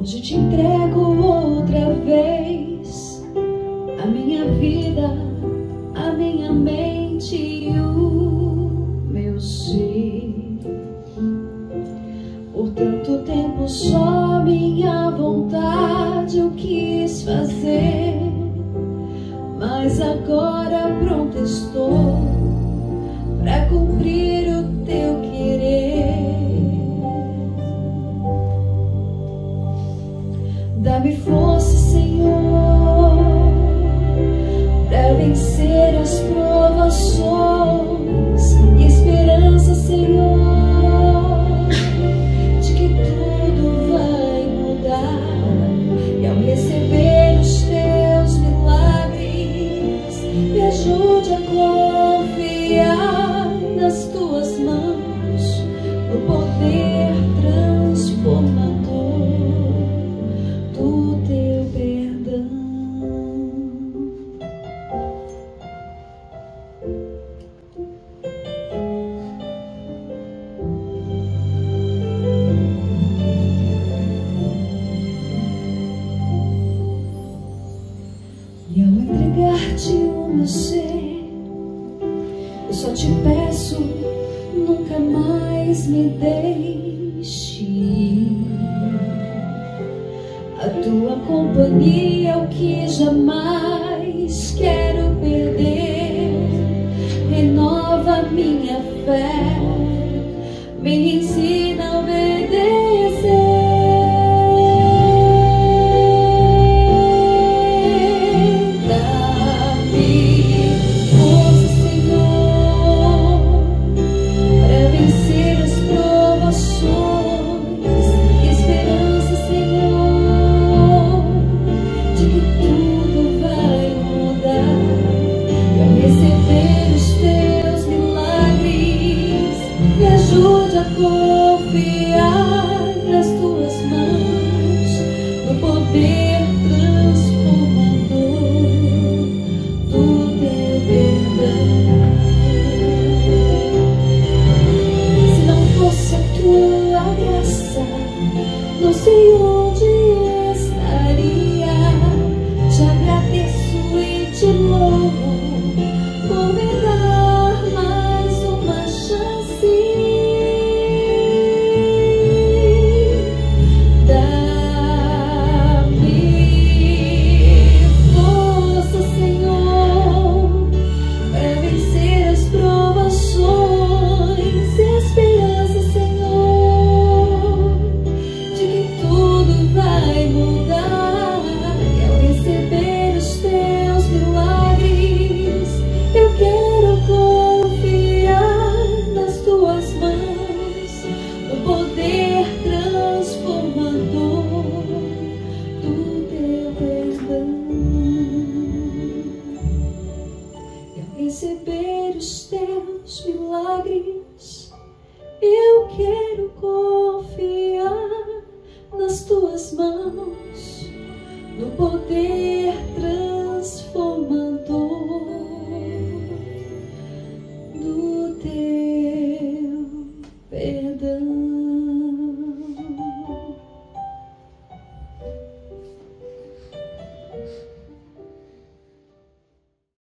Hoje te entrego outra vez a minha vida, a minha mente e o meu ser. Por tanto tempo só minha vontade eu quis fazer, mas agora pronto estou para cumprir o teu querer. Dá-me força, Senhor, para vencer as provações, e esperança, Senhor, de que tudo vai mudar. E ao receber os teus milagres, me ajude a confiar nas tuas mãos, no poder transformador do teu perdão. E ao entregar-te o meu ser, eu só te peço, nunca mais me deixe ir. A tua companhia é o que jamais quero perder. Renova minha fé, me ensina a obedecer. Ajude a confiar nas tuas mãos, no poder transformador do teu perdão. Se não fosse a tua graça, não sei onde estaria. Te agradeço e te louvo por me dar mais uma chance. Receber os teus milagres, eu quero confiar nas tuas mãos, no poder